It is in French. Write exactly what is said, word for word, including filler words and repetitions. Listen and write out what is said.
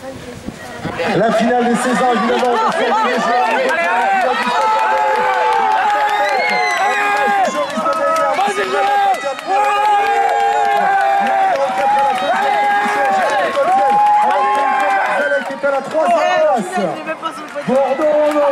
La finale des seize ans, évidemment. Qui est à la troisième place. Bordeaux.